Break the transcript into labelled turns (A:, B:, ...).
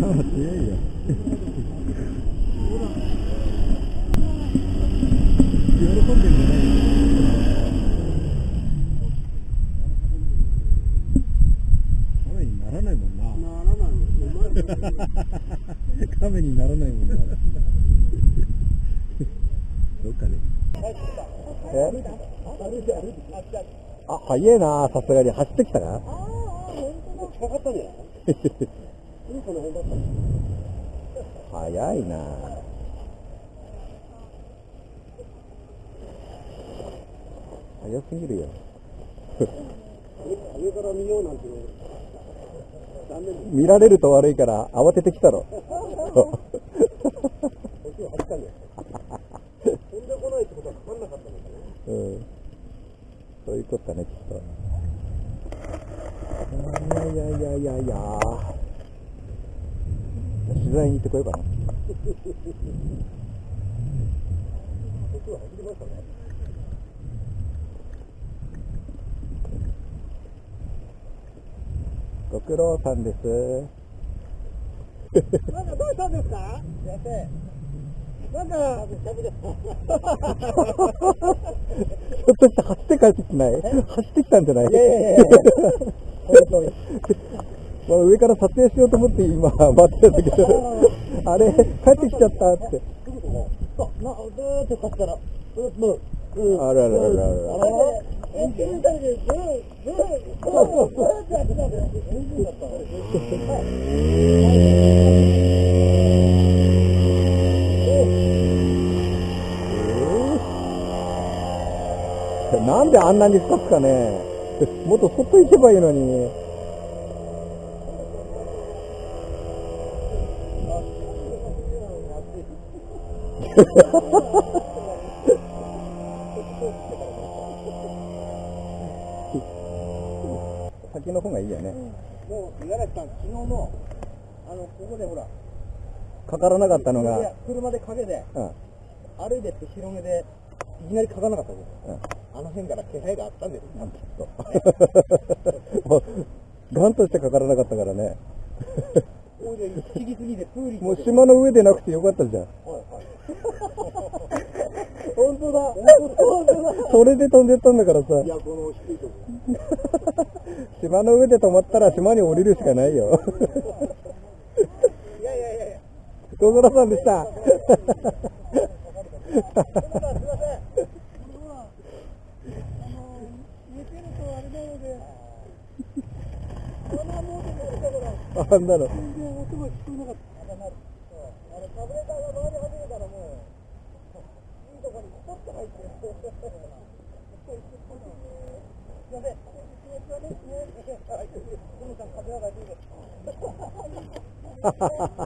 A: 強いよ。喜んでんじゃないよ。亀にならないもんな。
B: ならないもん。
A: 亀にならないもんな。どっかで。あ、早いな、さすがに。走ってきたか？
B: 近かったね。この辺だった。
A: 早いな。早すぎるよ。
B: 上から見ようなんて。
A: 見られると悪いから慌ててきたろ。
B: 飛んでこないってことはかかんなかったのかね。
A: うん。そういうことだね、きっと。いや。取材に行ってこようかな。
B: 僕は走りましたね。
A: ご苦労さんです。
B: なんかどうしたんですか？先生。なんか、
A: ひょっとして走って帰ってきてない？走ってきたんじゃない？
B: いや。
A: まあ上から撮影しようと思って今待ってたんだけど、あれ帰ってきちゃったって。
B: ずーっと買ったら、
A: あら。
B: エンジンだけでずーっとやってたんです。エンジンだったの。
A: なんであんなに深くかね。もっと外行けばいいのに。先の方がいいよね。
B: もう五十嵐さん、昨日のここでほら
A: かからなかったのが、
B: 車で影で、
A: うん、
B: 歩いてって広めでいきなりかからなかったです。
A: うん、
B: あの辺から気配があったんです。
A: もうガンとしてかからなかったからね。
B: 不思議すぎてプーリ
A: もう島の上でなくてよかったじゃん。
B: 本当だ。
A: それで飛んでったんだからさ。
B: いや、この低いとこ。
A: 島の上で止まったら島に降りるしかないよ。
B: いや。
A: ご苦労さんでした。
B: すいません。寝てるとあれなので、
A: あんなの。
B: 音が聞こえなかった。カブレターが回り始めたらもう、いいとこにポッと入って。すいません。トムさん、風が大丈夫です。